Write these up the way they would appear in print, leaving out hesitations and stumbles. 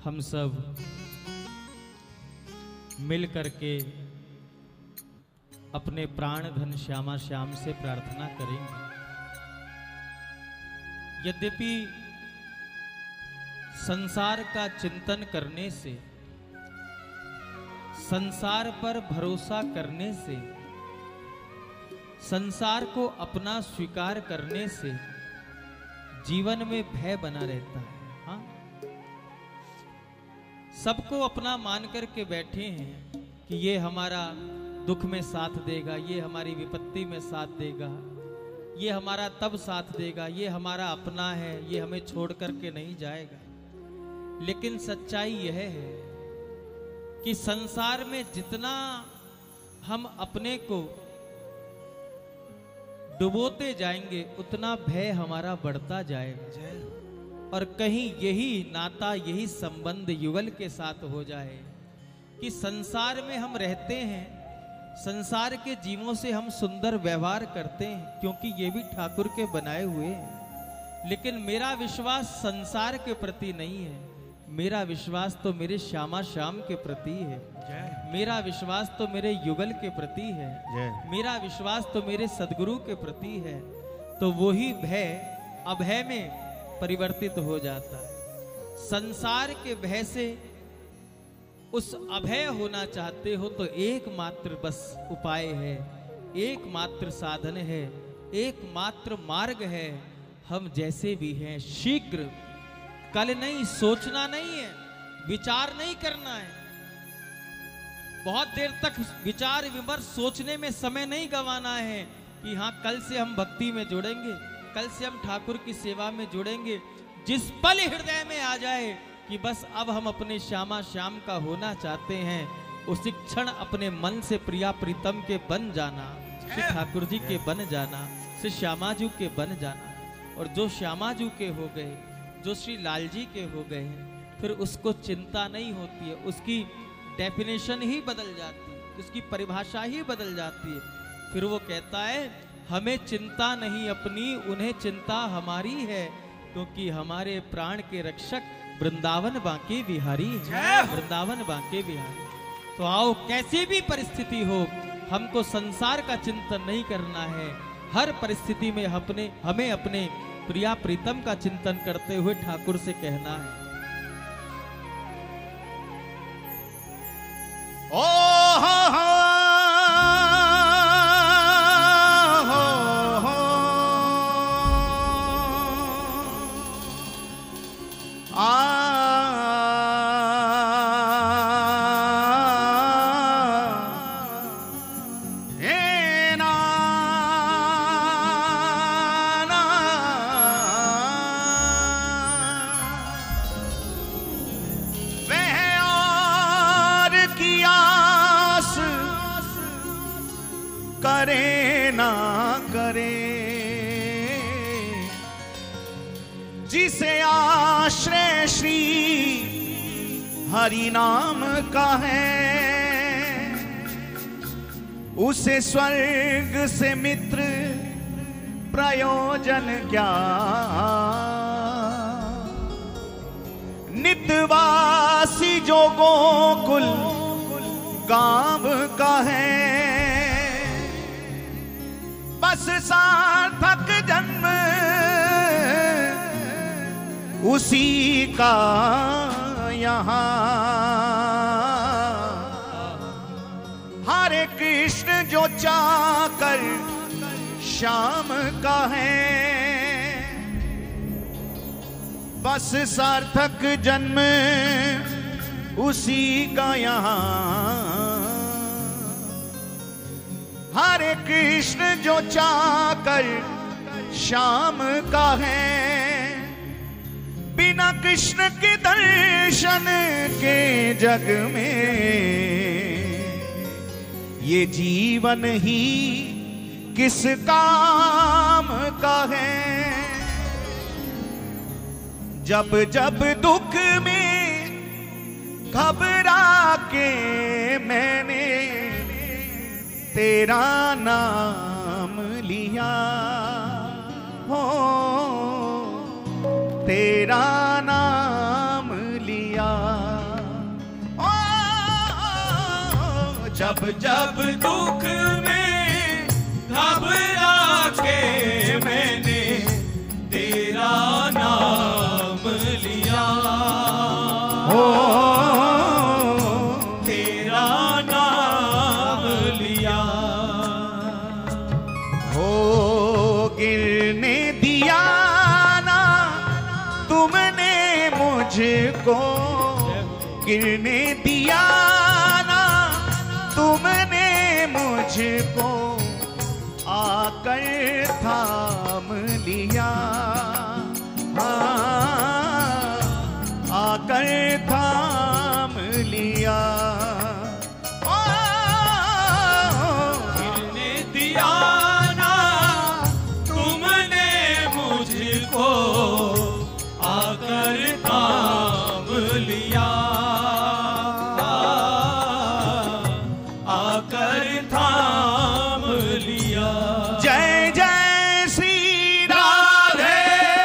हम सब मिल करके अपने प्राण धन श्यामा श्याम से प्रार्थना करेंगे। यद्यपि संसार का चिंतन करने से, संसार पर भरोसा करने से, संसार को अपना स्वीकार करने से जीवन में भय बना रहता है। हाँ, सबको अपना मान करके बैठे हैं कि ये हमारा दुख में साथ देगा, ये हमारी विपत्ति में साथ देगा, ये हमारा तब साथ देगा, ये हमारा अपना है, ये हमें छोड़ करके नहीं जाएगा। लेकिन सच्चाई यह है कि संसार में जितना हम अपने को डुबोते जाएंगे उतना भय हमारा बढ़ता जाएगा। और कहीं यही नाता, यही संबंध युगल के साथ हो जाए कि संसार में हम रहते हैं, संसार के जीवों से हम सुंदर व्यवहार करते हैं क्योंकि ये भी ठाकुर के बनाए हुए हैं। लेकिन मेरा विश्वास संसार के प्रति नहीं है, मेरा विश्वास तो मेरे श्यामा श्याम के प्रति है, मेरा विश्वास तो मेरे युगल के प्रति है, मेरा विश्वास तो मेरे सदगुरु के प्रति है। तो वही भय अभय में परिवर्तित हो जाता है। संसार के भय से उस अभय होना चाहते हो तो एकमात्र बस उपाय है, एकमात्र साधन है, एकमात्र मार्ग है। हम जैसे भी हैं शीघ्र, कल नहीं, सोचना नहीं है, विचार नहीं करना है, बहुत देर तक विचार विमर्श सोचने में समय नहीं गंवाना है कि हाँ कल से हम भक्ति में जुड़ेंगे, कल से हम ठाकुर की सेवा में जुड़ेंगे। जिस पल हृदय में आ जाए कि बस अब हम अपने श्यामा श्याम का होना चाहते हैं, उसी क्षण अपने मन से प्रिया प्रीतम के बन जाना, श्री ठाकुर जी के बन जाना, श्री श्यामाजू के बन जाना। और जो श्यामाजू के हो गए, जो श्री लाल जी के हो गए हैं, फिर उसको चिंता नहीं होती है, उसकी डेफिनेशन ही बदल जाती है, उसकी परिभाषा ही बदल जाती है। फिर वो कहता है हमें चिंता नहीं अपनी, उन्हें चिंता हमारी है, क्योंकि हमारे प्राण के रक्षक वृंदावन बांके बिहारी है, वृंदावन बांके बिहारी। तो आओ, कैसी भी परिस्थिति हो, हमको संसार का चिंतन नहीं करना है। हर परिस्थिति में हमें अपने प्रिया प्रीतम का चिंतन करते हुए ठाकुर से कहना है, ओ हो हो हो आ करे ना करे, जिसे आश्रय श्री हरि नाम का है, उसे स्वर्ग से मित्र प्रयोजन क्या। नित्यवासी जो गोकुल गांव का है, बस सार्थक जन्म उसी का यहाँ। हरे कृष्ण जो चाकर श्याम का है, बस सार्थक जन्म उसी का यहाँ। हरे कृष्ण जो चाकर श्याम का है, बिना कृष्ण के दर्शन के जग में ये जीवन ही किस काम का है। जब जब दुख में घबरा के मैंने तेरा नाम लिया, हो तेरा नाम लिया, जब जब दुख में घबरा के मैंने तेरा नाम लिया, हो तेरा नाम लिया। हो गिरने दिया ना तुमने मुझको, गिरने दिया ना तुमने मुझको, आकर थाम लिया, हाँ आकर थाम लिया। गिरने दिया ना तुमने मुझको, आकर थाम लिया, आकर थाम लिया। जय जय श्री राधे।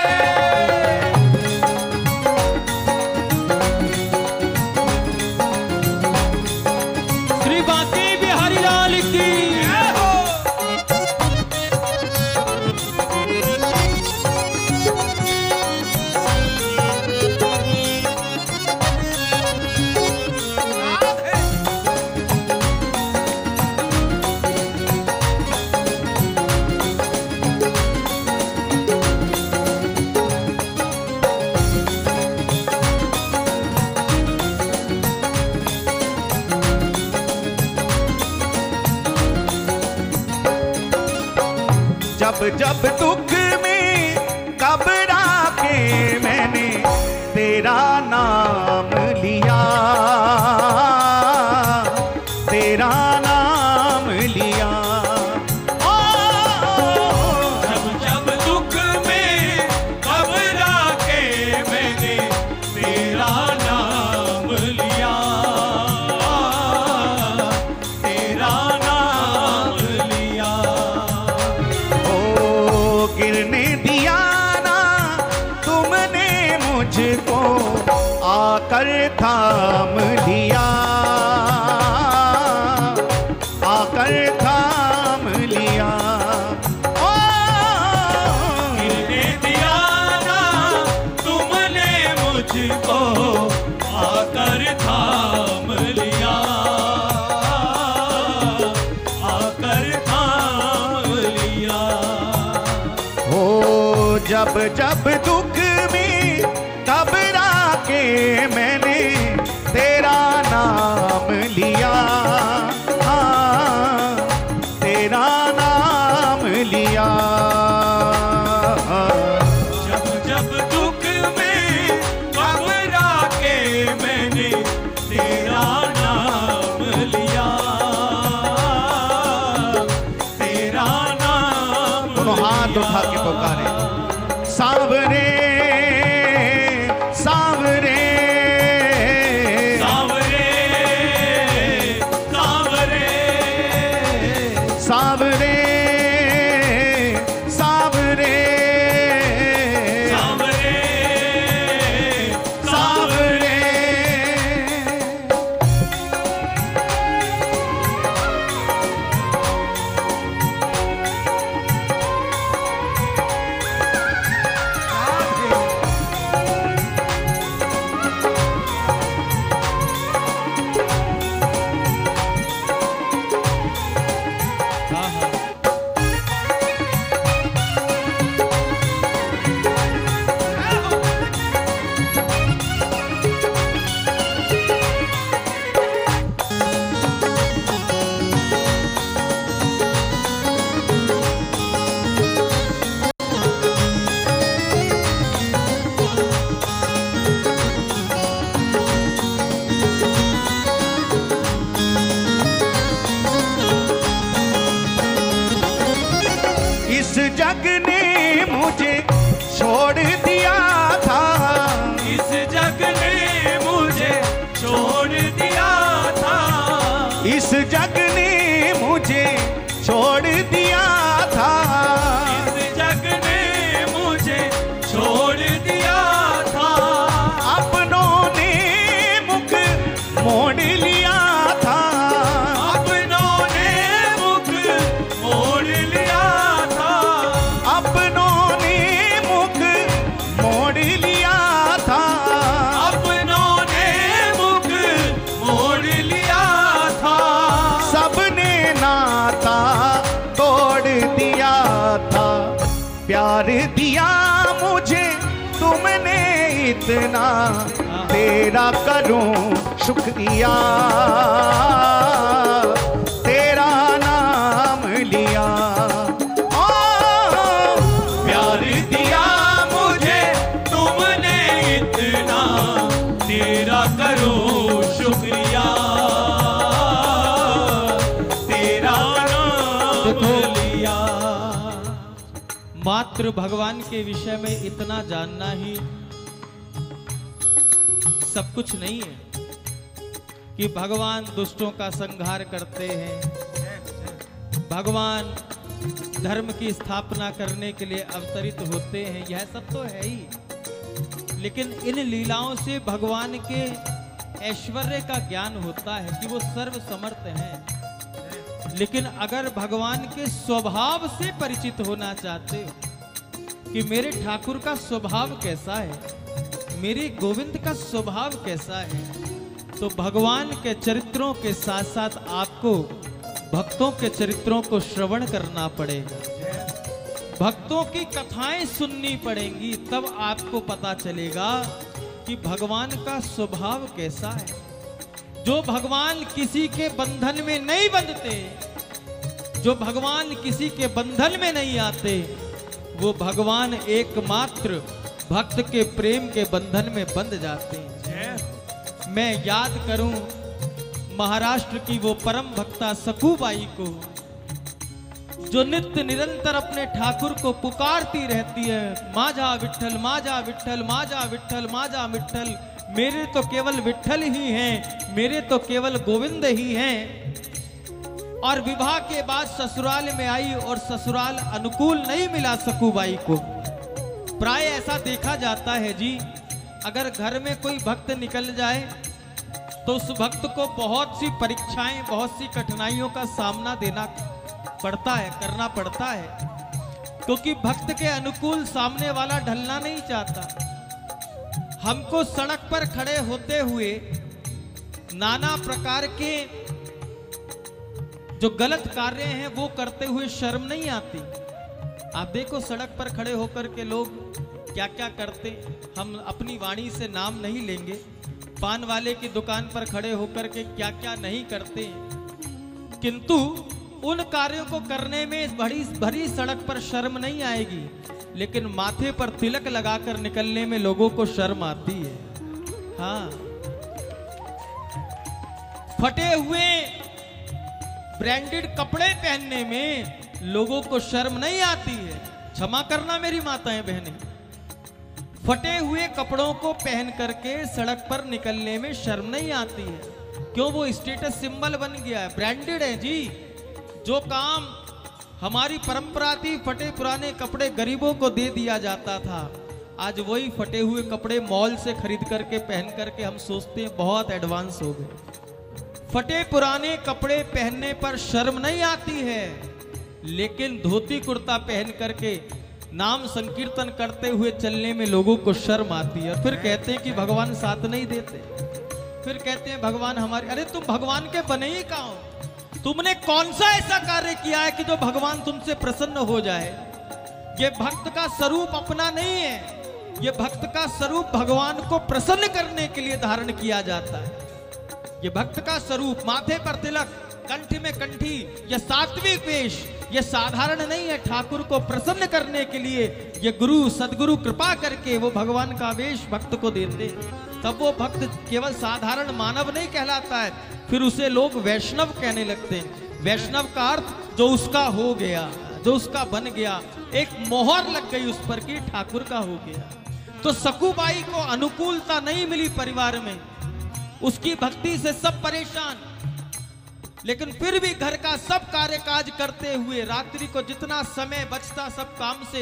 श्री बांके बिहारी लाल की। जब जब दुख में घबरा के मैंने तेरा नाम लिया, तेरा नाम लिया। जब जब दुख में घबरा के मैंने तेरा नाम लिया, तेरा नाम लिया। गिरने दिया ना तुमने मुझको, आकर थाम लिया, आकर थाम लिया। गिरने दिया ना तुमने मुझको, आकर थाम लिया, आकर थाम लिया। हो जब जब दुख में घबरा के मैंने तेरा नाम लिया, हाँ तेरा नाम लिया। जब जब दुख में घबरा के मैंने तेरा नाम लिया, तेरा नाम दोनों हाथ उठा के पुकारे, सांवरे इतना तेरा करूं शुक्रिया, तेरा नाम लिया। प्यार दिया मुझे तुमने इतना, तेरा करूं शुक्रिया, तेरा नाम लिया। मात्र भगवान के विषय में इतना जानना ही सब कुछ नहीं है कि भगवान दुष्टों का संहार करते हैं, भगवान धर्म की स्थापना करने के लिए अवतरित होते हैं, यह सब तो है ही। लेकिन इन लीलाओं से भगवान के ऐश्वर्य का ज्ञान होता है कि वो सर्व समर्थ हैं। लेकिन अगर भगवान के स्वभाव से परिचित होना चाहते हो कि मेरे ठाकुर का स्वभाव कैसा है, मेरे गोविंद का स्वभाव कैसा है, तो भगवान के चरित्रों के साथ साथ आपको भक्तों के चरित्रों को श्रवण करना पड़ेगा, भक्तों की कथाएं सुननी पड़ेंगी, तब आपको पता चलेगा कि भगवान का स्वभाव कैसा है। जो भगवान किसी के बंधन में नहीं बंधते, जो भगवान किसी के बंधन में नहीं आते, वो भगवान एकमात्र भक्त के प्रेम के बंधन में बंध जाते हैं। मैं याद करूं महाराष्ट्र की वो परम भक्ता सकूबाई को, जो नित्य निरंतर अपने ठाकुर को पुकारती रहती है, माजा विठ्ठल माजा विठ्ठल माजा विठ्ठल माजा विठ्ठल, मेरे तो केवल विठ्ठल ही हैं, मेरे तो केवल गोविंद ही हैं। और विवाह के बाद ससुराल में आई और ससुराल अनुकूल नहीं मिला सकूबाई को। प्राय ऐसा देखा जाता है जी, अगर घर में कोई भक्त निकल जाए तो उस भक्त को बहुत सी परीक्षाएं, बहुत सी कठिनाइयों का सामना देना पड़ता है, करना पड़ता है, क्योंकि भक्त के अनुकूल सामने वाला ढलना नहीं चाहता। हमको सड़क पर खड़े होते हुए नाना प्रकार के जो गलत कार्य हैं वो करते हुए शर्म नहीं आती। आप देखो सड़क पर खड़े होकर के लोग क्या क्या करते, हम अपनी वाणी से नाम नहीं लेंगे, पान वाले की दुकान पर खड़े होकर के क्या क्या नहीं करते, किंतु उन कार्यों को करने में भरी भरी सड़क पर शर्म नहीं आएगी, लेकिन माथे पर तिलक लगाकर निकलने में लोगों को शर्म आती है। हाँ, फटे हुए ब्रांडेड कपड़े पहनने में लोगों को शर्म नहीं आती है। क्षमा करना मेरी माताएं बहनें, फटे हुए कपड़ों को पहन करके सड़क पर निकलने में शर्म नहीं आती है। क्यों? वो स्टेटस सिंबल बन गया है, ब्रांडेड है जी। जो काम हमारी परंपरा थी, फटे पुराने कपड़े गरीबों को दे दिया जाता था, आज वही फटे हुए कपड़े मॉल से खरीद करके पहन करके हम सोचते हैं बहुत एडवांस हो गए। फटे पुराने कपड़े पहनने पर शर्म नहीं आती है, लेकिन धोती कुर्ता पहन करके नाम संकीर्तन करते हुए चलने में लोगों को शर्म आती है। फिर कहते हैं कि भगवान साथ नहीं देते, फिर कहते हैं भगवान हमारे, अरे तुम भगवान के बने ही कहाँ हो? तुमने कौन सा ऐसा कार्य किया है कि जो भगवान तुमसे प्रसन्न हो जाए? ये भक्त का स्वरूप अपना नहीं है, ये भक्त का स्वरूप भगवान को प्रसन्न करने के लिए धारण किया जाता है। ये भक्त का स्वरूप, माथे पर तिलक, कंठ में कंठी, यह सात्विक वेश, यह साधारण नहीं है। ठाकुर को प्रसन्न करने के लिए ये गुरु सदगुरु कृपा करके वो भगवान का वेश भक्त को देते, तब वो भक्त केवल साधारण मानव नहीं कहलाता है, फिर उसे लोग वैष्णव कहने लगते हैं। वैष्णव का अर्थ जो उसका हो गया, जो उसका बन गया, एक मोहर लग गई उस पर कि ठाकुर का हो गया। तो सकूबाई को अनुकूलता नहीं मिली परिवार में, उसकी भक्ति से सब परेशान, लेकिन फिर भी घर का सब कार्य काज करते हुए रात्रि को जितना समय बचता सब काम से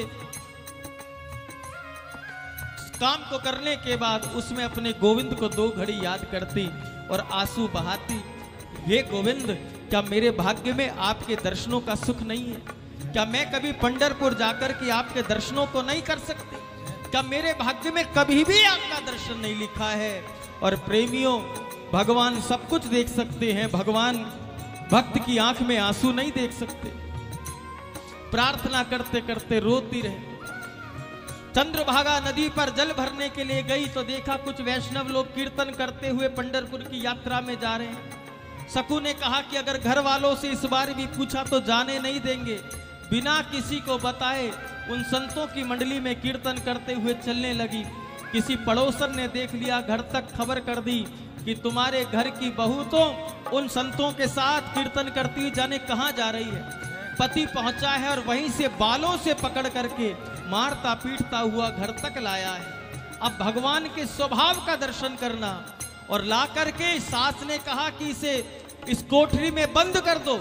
काम को करने के बाद उसमें अपने गोविंद को 2 घड़ी याद करती और आंसू बहाती। हे गोविंद, क्या मेरे भाग्य में आपके दर्शनों का सुख नहीं है? क्या मैं कभी पंढरपुर जाकर के आपके दर्शनों को नहीं कर सकती? क्या मेरे भाग्य में कभी भी आपका दर्शन नहीं लिखा है? और प्रेमियों, भगवान सब कुछ देख सकते हैं, भगवान भक्त की आंख में आंसू नहीं देख सकते। प्रार्थना करते करते रोती रहे, चंद्रभागा नदी पर जल भरने के लिए गई तो देखा कुछ वैष्णव लोग कीर्तन करते हुए पंढरपुर की यात्रा में जा रहे हैं। सकू ने कहा कि अगर घर वालों से इस बार भी पूछा तो जाने नहीं देंगे। बिना किसी को बताए उन संतों की मंडली में कीर्तन करते हुए चलने लगी। किसी पड़ोसन ने देख लिया, घर तक खबर कर दी कि तुम्हारे घर की बहू तो उन संतों के साथ कीर्तन करती हुई जाने कहां जा रही है। पति पहुंचा है और वहीं से बालों से पकड़ करके मारता पीटता हुआ घर तक लाया है। अब भगवान के स्वभाव का दर्शन करना, और ला करके सास ने कहा कि इसे इस कोठरी में बंद कर दो,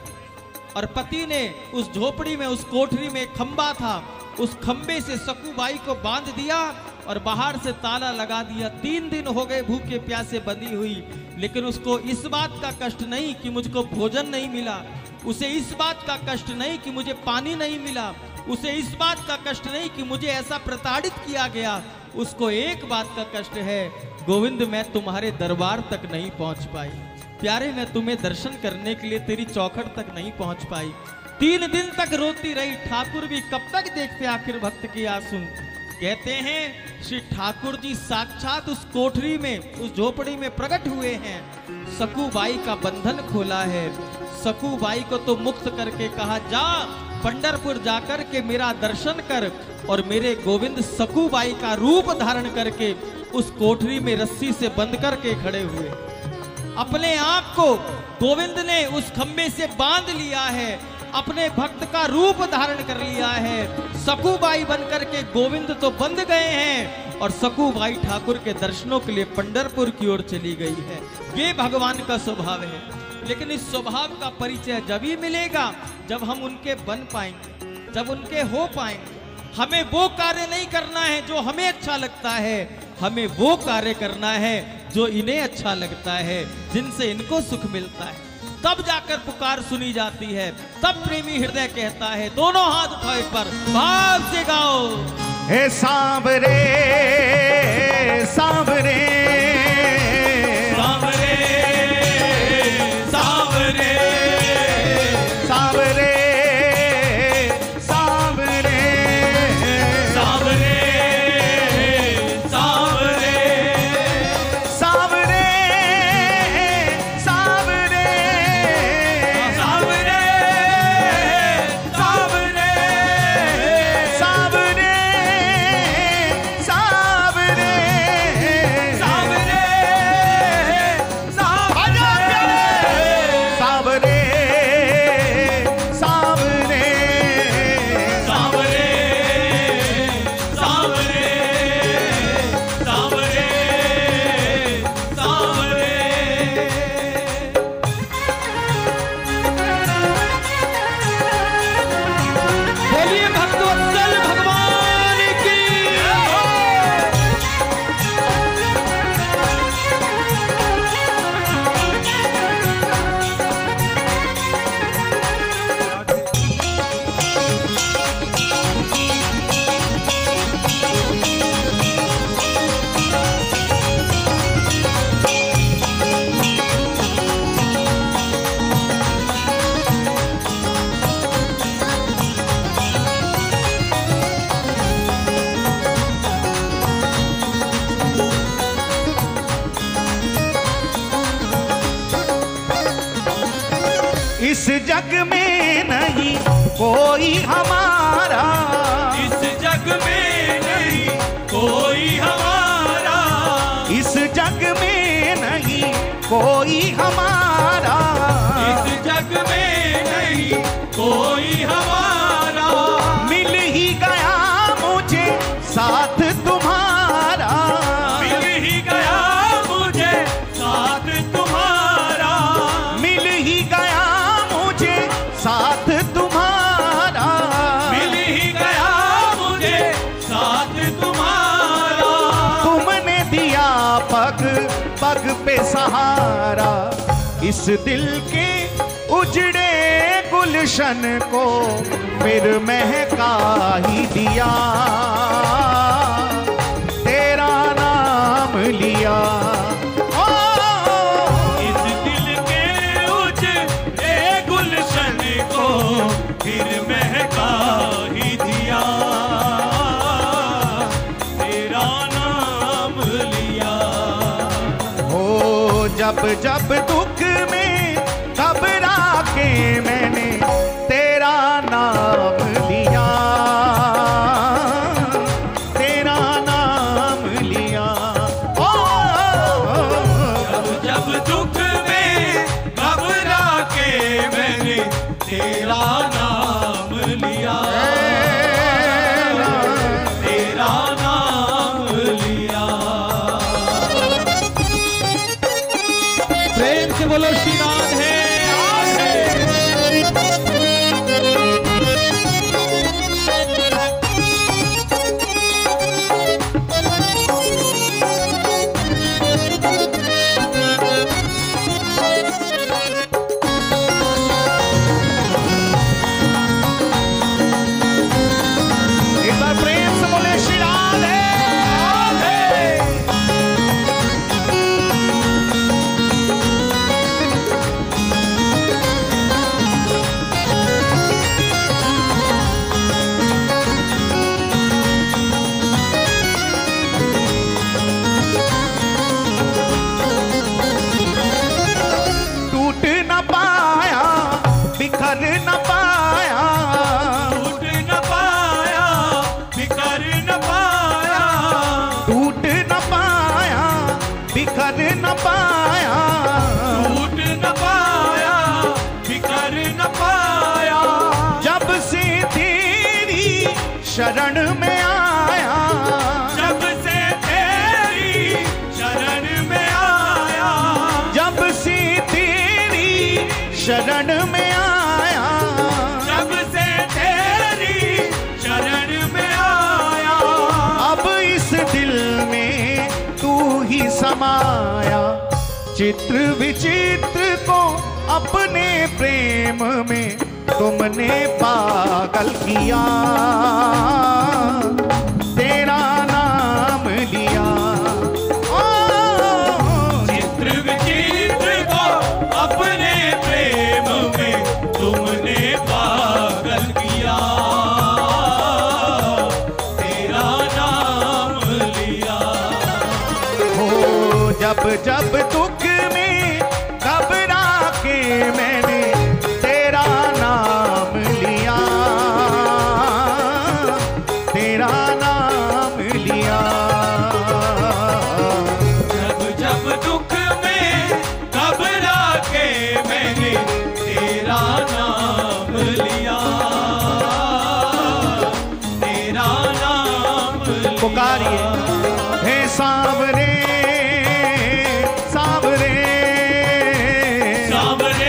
और पति ने उस झोपड़ी में, उस कोठरी में खंबा था, उस खंबे से सकूबाई को बांध दिया और बाहर से ताला लगा दिया। 3 दिन हो गए भूखे प्यासे बंधी हुई, लेकिन उसको इस बात का कष्ट नहीं कि मुझको भोजन नहीं मिला, उसे इस बात का कष्ट नहीं कि मुझे पानी नहीं मिला, उसे इस बात का कष्ट नहीं कि मुझे ऐसा प्रताड़ित किया गया। उसको एक बात का कष्ट है, गोविंद मैं तुम्हारे दरबार तक नहीं पहुंच पाई, प्यारे मैं तुम्हें दर्शन करने के लिए तेरी चौखट तक नहीं पहुंच पाई। 3 दिन तक रोती रही। ठाकुर भी कब तक देखते आखिर भक्त की आंसू। कहते हैं श्री ठाकुर जी साक्षात उस कोठरी में, उस झोपड़ी में प्रकट हुए हैं। सकूबाई का बंधन खोला है। सकूबाई को तो मुक्त करके कहा, जा पंढरपुर जाकर के मेरा दर्शन कर, और मेरे गोविंद सकूबाई का रूप धारण करके उस कोठरी में रस्सी से बंद करके खड़े हुए। अपने आप को गोविंद ने उस खंबे से बांध लिया है, अपने भक्त का रूप धारण कर लिया है। सकूबाई बनकर के गोविंद तो बंध गए हैं, और सकूबाई ठाकुर के दर्शनों के लिए पंढरपुर की ओर चली गई है। ये भगवान का स्वभाव है। लेकिन इस स्वभाव का परिचय जब ही मिलेगा जब हम उनके बन पाएंगे, जब उनके हो पाएंगे। हमें वो कार्य नहीं करना है जो हमें अच्छा लगता है, हमें वो कार्य करना है जो इन्हें अच्छा लगता है, जिनसे इनको सुख मिलता है। तब जाकर पुकार सुनी जाती है, तब प्रेमी हृदय कहता है, दोनों हाथ उठाओ एक बार, भाव से गाओ, हे सांवरे सांवरे सांवरे सांवरे सांवरे सांवरे सांवरे सांवरे सांवरे सांवरे सांवरे सांवरे सांवरे इस जग में नहीं कोई हमारा, इस जग में नहीं कोई हमारा, इस जग में नहीं कोई हमारा, इस जग में नहीं कोई हमारा। मिल ही गया मुझे साथ तुम्हारा, मिल ही गया मुझे साथ तुम्हारा, मिल ही गया मुझे साथ तुम्हारा, मिल ही गया मुझे साथ तुम्हारा। तुमने दिया पग पग पे सहारा, इस दिल के उजड़े गुलशन को फिर महका ही दिया, तेरा नाम लिया। इस दिल के उजड़े गुलशन को फिर महका ही दिया, जब जब दुख में घबरा के मैंने तेरा नाम लिया, तेरा नाम लिया। ओ जब जब दुख में घबरा के मैंने तेरा नाम लिया, तेरा नाम लिया। प्रेम से बोलो श्री नाथ है। एक बार प्रेम से बोले श्री राधे। टूट न पाया, बिखर न पाया, टूट न पाया, बिखर न पाया, टूट न पाया, बिखर न पाया। टूट न पाया, बिखर न पाया। जब से तेरी शरण में आया, जब से तेरी शरण में आया, जब से तेरी शरण में आया, जब से तेरी शरण में आया। अब इस दिल में तू ही समाया। चित्र विचित्र को अपने प्रेम में तुमने पागल किया, तेरा नाम लिया। ओ चित्र विचित्र को अपने प्रेम में तुमने पागल किया, तेरा नाम लिया। हो जब जब दुख में घबरा के मैंने तेरा नाम लिया, तेरा नाम लिया। जब जब दुख में घबरा के मैंने तेरा नाम लिया, तेरा नाम लिया। पुकारिए हे सांवरे, सांवरे, सांवरे,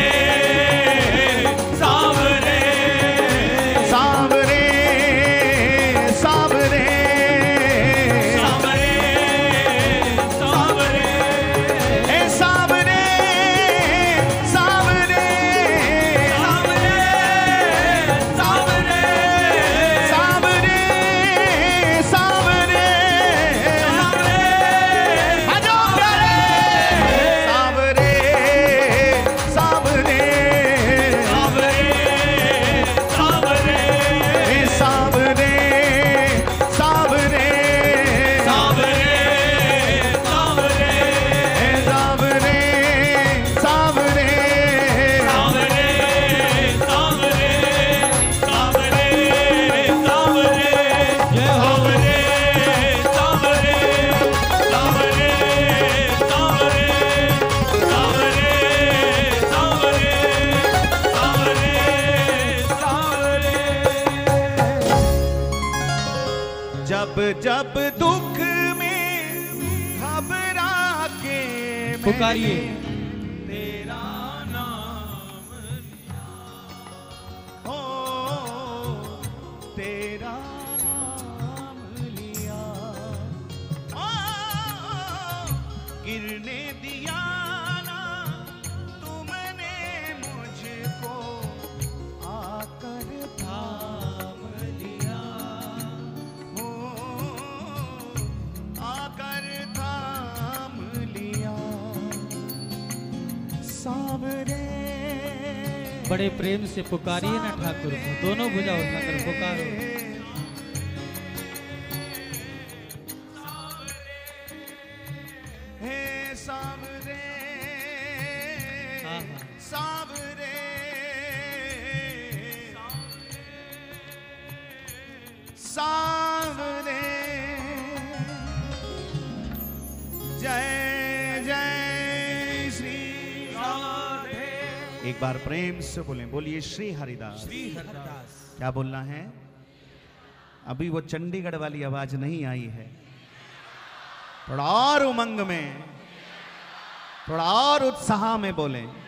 सांवरे, सांवरे, सांवरे, सांवरे, सांवरे, हे सांवरे, सांवरे, सांवरे, सांवरे, सांवरे, सांवरे, भजो प्यारे, सांवरे, सांवरे, सांवरे, हे सांवरे, सांवरे, सांवरे, सांवरे, हे सांवरे, सांवरे, सांवरे, सांवरे, सांवरे, सांवरे, जय हो रे, सांवरे, सांवरे, सांवरे, सांवरे, सांवरे, सांवरे, सांवरे। जब जब दुख में घबरा के मैंने पुकारिए। तेरा नाम हो तेरा नाम लिया, ओ गिरने दिया ना तुमने मुझको, आकर थाम लिया, हो आकर थाम लिया। सांवरे बड़े प्रेम से पुकारिए ना ठाकुर को, दोनों भुजा उठाकर पुकारो। हे सांवरे हाँ, हाँ। सांवरे सांवरे जय जय श्री राधे एक बार प्रेम से बोलें, बोलिए श्री हरिदास। श्री हरिदास। क्या बोलना है? अभी वो चंडीगढ़ वाली आवाज नहीं आई है। थोड़ा और उमंग में, थोड़ा और उत्साह में बोलें।